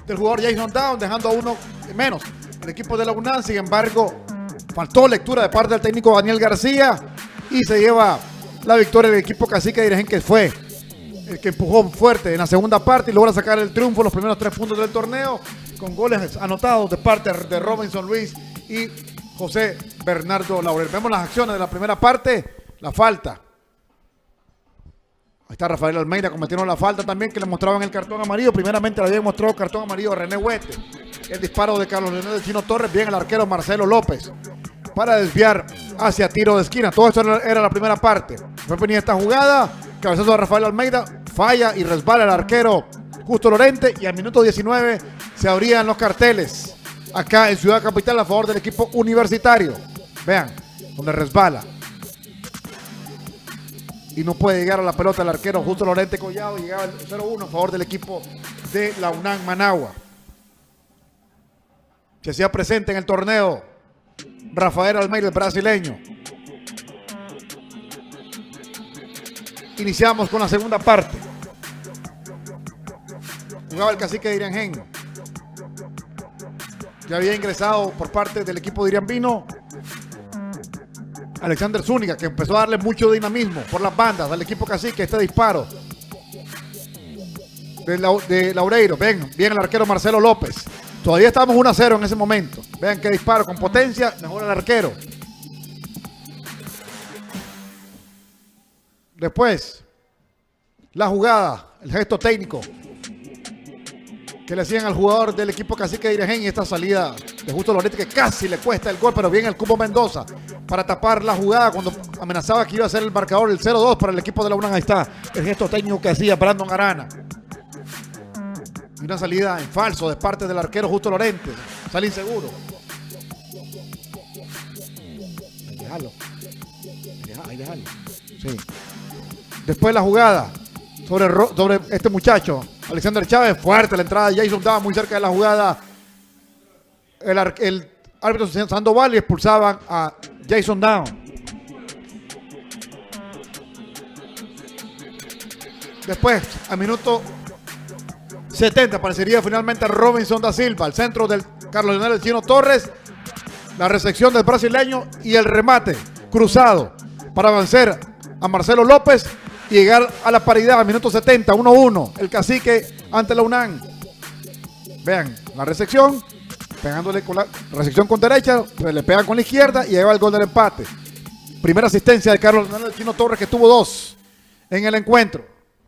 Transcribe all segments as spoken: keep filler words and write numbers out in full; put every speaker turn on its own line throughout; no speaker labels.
del jugador Jason Down, dejando a uno menos el equipo de la UNAM. Sin embargo, faltó lectura de parte del técnico Daniel García y se lleva la victoria del equipo Cacique de Irajén, que fue el que empujó fuerte en la segunda parte y logra sacar el triunfo, los primeros tres puntos del torneo, con goles anotados de parte de Robinson Luis y José Bernardo Laurel. Vemos las acciones de la primera parte, la falta. Ahí está Rafael Almeida cometiendo la falta también, que le mostraban el cartón amarillo. Primeramente le había mostrado cartón amarillo a René Huete. El disparo de Carlos Leonel del Chino Torres, bien el arquero Marcelo López para desviar hacia tiro de esquina. Todo esto era la primera parte. Después venía esta jugada, cabezazo de Rafael Almeida, falla y resbala el arquero Justo Lorente, y al minuto diecinueve se abrían los carteles acá en Ciudad Capital a favor del equipo universitario. Vean, donde resbala y no puede llegar a la pelota el arquero Justo Lorente Collado, y llegaba el cero uno a favor del equipo de la UNAM Managua. Se hacía presente en el torneo Rafael Almeida, el brasileño. Iniciamos con la segunda parte. Jugaba el Cacique de Irajén. Ya había ingresado por parte del equipo de Iriambino Alexander Zúñiga, que empezó a darle mucho dinamismo por las bandas al equipo Cacique. Este disparo de, la, de Laureiro. Ven, bien el arquero Marcelo López. Todavía estábamos uno a cero en ese momento. Vean qué disparo con potencia, mejor el arquero. Después, la jugada, el gesto técnico que le hacían al jugador del equipo Cacique de Irajén, y esta salida de Justo Lorente que casi le cuesta el gol, pero bien el Cubo Mendoza para tapar la jugada cuando amenazaba que iba a ser el marcador el cero dos para el equipo de la UNAM. Ahí está el gesto técnico que hacía Brandon Arana. Y una salida en falso de parte del arquero Justo Lorente. Sale inseguro. Ahí déjalo. Ahí déjalo. Sí. Después la jugada sobre, sobre este muchacho, Alexander Chávez. Fuerte la entrada de Jason Down, muy cerca de la jugada. El, el árbitro Sandoval, y expulsaban a Jason Down. Después, a minuto setenta, aparecería finalmente Robinson da Silva, al centro del Carlos Leonel del Chino Torres. La recepción del brasileño y el remate cruzado para vencer a Marcelo López y llegar a la paridad. A minuto setenta, uno uno, el Cacique ante la UNAM. Vean la recepción, pegándole con la recepción con derecha, pues le pegan con la izquierda y llega el gol del empate. Primera asistencia de Carlos Leonel del Chino Torres, que tuvo dos en el encuentro.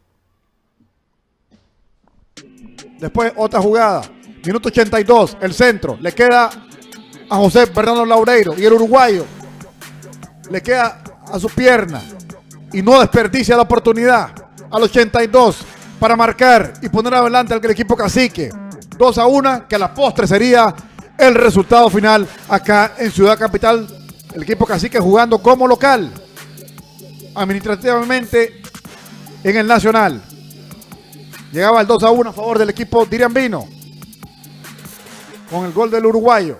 Después otra jugada, minuto ochenta y dos, el centro, le queda a José Bernardo Laureiro, y el uruguayo le queda a su pierna y no desperdicia la oportunidad al ochenta y dos para marcar y poner adelante al equipo Cacique. dos a uno, que a la postre sería el resultado final acá en Ciudad Capital. El equipo Cacique jugando como local, administrativamente en el Nacional. Llegaba el dos a uno a favor del equipo de Iriambino, con el gol del uruguayo.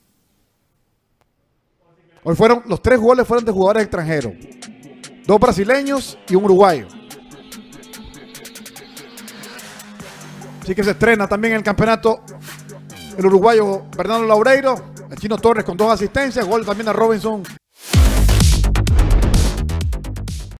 Hoy fueron, los tres goles fueron de jugadores extranjeros. Dos brasileños y un uruguayo. Así que se estrena también en el campeonato el uruguayo Bernardo Laureiro. El Chino Torres con dos asistencias. Gol también a Robinson